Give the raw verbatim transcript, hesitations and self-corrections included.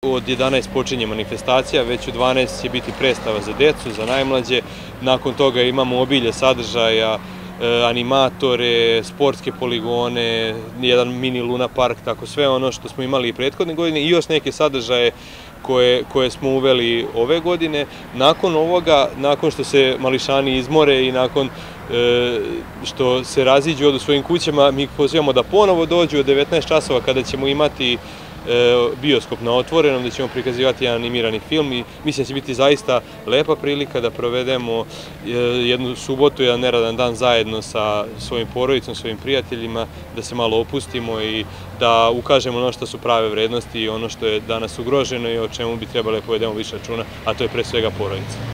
Od jedanaest počinje manifestacija, već u dvanaest će biti predstava za decu, za najmlađe. Nakon toga imamo obilje sadržaja, animatore, sportske poligone, jedan mini Luna park, tako sve ono što smo imali i prethodne godine i još neke sadržaje koje, koje smo uveli ove godine. Nakon ovoga, nakon što se mališani izmore i nakon e, što se raziđu odu svojim kućama, mi pozivamo da ponovo dođu od devetnaest časova kada ćemo imati bioskop na otvorenom, da ćemo prikazivati jedan animirani film i mislim da će biti zaista lepa prilika da provedemo jednu subotu, jedan neradan dan zajedno sa svojim porodicom, svojim prijateljima, da se malo opustimo i da ukažemo ono što su prave vrednosti i ono što je danas ugroženo i o čemu bi trebalo povedemo više računa, a to je pre svega porodica.